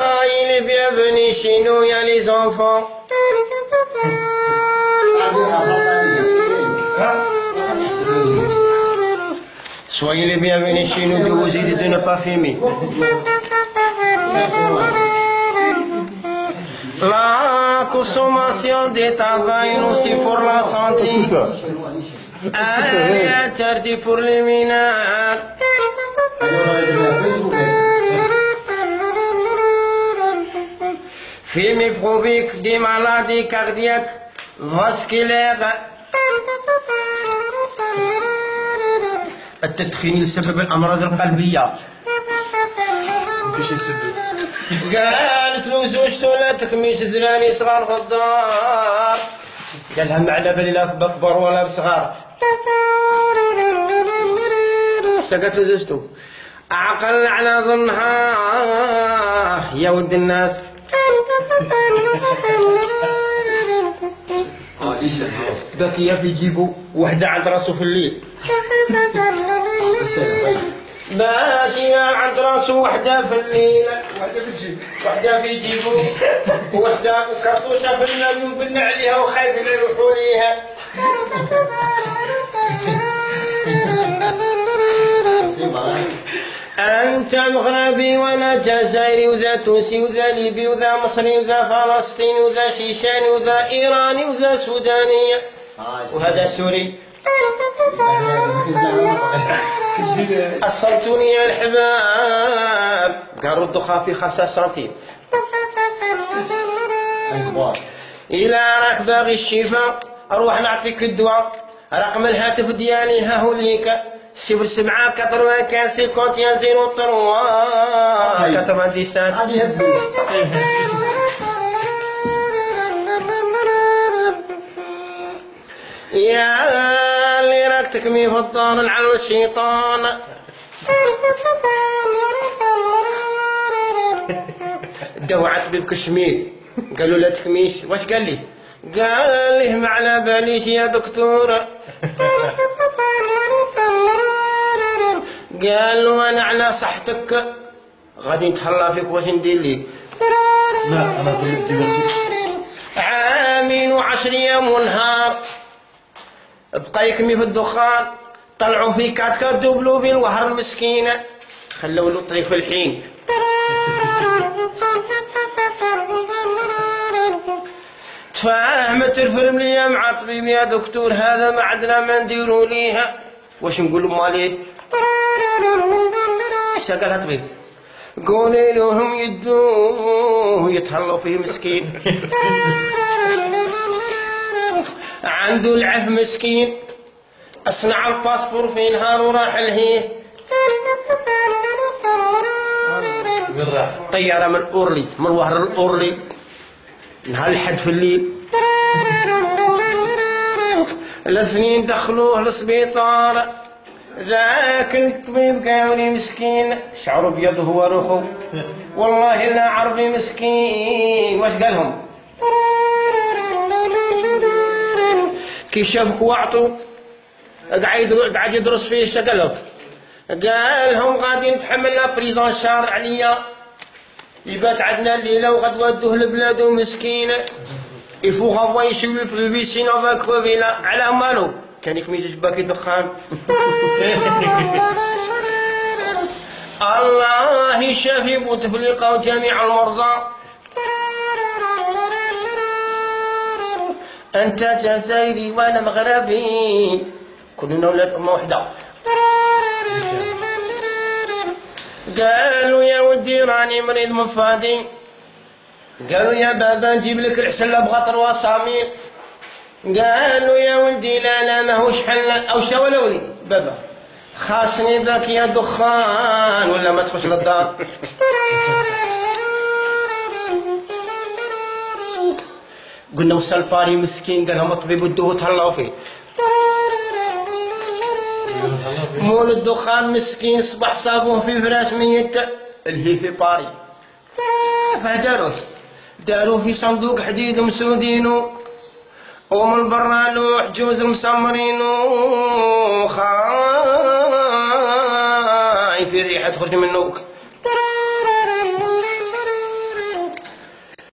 il est bienvenu chez nous, il y a les enfants. Soyez les bienvenus chez nous, que vous aidez de ne pas fumer. La consommation des tabacs est nocive pour la santé. Elle est interdite pour les mineurs. Fumer provoque des maladies cardiaques, vasculaires. التدخين يسبب الأمراض القلبية. قالت له زوجته لا تكميش ذراني صغار في الدار. قالها ما على بالي لا بكبر ولا بصغار. سقت له زوجته عقل على ظنها يا ولد الناس. باكية في جيبه وحدة عند راسه في الليل. باكية عند راسه وحدة في الليل، وحدة في جيبه وحدة كرتوشة في النبي وبن عليها وخايف لا يروحوا ليها. أنت مغربي وأنا جزائري وذا تونسي وذا ليبي وذا مصري وذا فلسطيني وذا شيشاني وذا إيراني وذا سوداني وهذا سوري. أصلتوني يا الحباب. قالوا الدخان في 5 سنتيم. إلى راك باغي الشفاء أروح نعطيك الدواء. رقم الهاتف ديالي ها هو ليك 07 95 51 03 97. يا اللي راك تكمي في الدار لعن الشيطان. دوعت طبيب كشمير قالوا لا تكميش. واش قال لي؟ قال ليه ما على باليش يا دكتور. قال له انا على صحتك غادي نتهلا فيك. واش ندير لي؟ لا انا طلبت عامين و10 ايام ونهار بقى يكمي في الدخان. طلعوا فيه كاتكا دوبلو بين الوهر المسكينة خلوا له الطريق في الحين. تفاهمت الفرملية مع الطبيب يا دكتور هذا ما عندنا ما نديرو ليها. واش نقول له مالي؟ اش قالها الطبيب؟ قولي لهم يدوه يتهلاو فيه مسكين. عنده العف مسكين. اصنع الباسبور في نهار وراح لهيه. طيارة من اورلي من وهر الاورلي نهار الحد في الليل. الاثنين دخلوه للسبيطار. ذاك الطبيب قالوا مسكين شعره ابيض وهو رخو والله لا عربي مسكين. واش قالهم؟ كي شافك وعطوا قاعد يدرس فيه. اش قالهم؟ قالهم غادي نتحمل لا بريزون شار عليا يبات عندنا الليله وغادي ودوه لبلادو مسكين. il faut renvoyer chez lui plus vite sinon on va crever là. على مالو كان يكمي باكي دخان. الله يشافي بوتفليقة وجميع المرضى. أنت جزائري وأنا مغربي كلنا ولاد أمة وحدة. قالوا يا ودي راني مريض مفادي. قالوا يا بابا نجيب لك العسل بغطر وصامير. قالوا يا ولدي لا ماهوش حل او شا ولا وليدي بابا خاصني ذاك يا دخان ولا ما تخش للدار. قلنا وصل باري مسكين قال لهم الطبيب ودوه تهلاو فيه. مول الدخان مسكين صبح صابوه في فراش ميت اللي في باري. داروه في صندوق حديد مسودينو ومن برا لوح جوز مسمرينو خايف الريحة تخرج منه.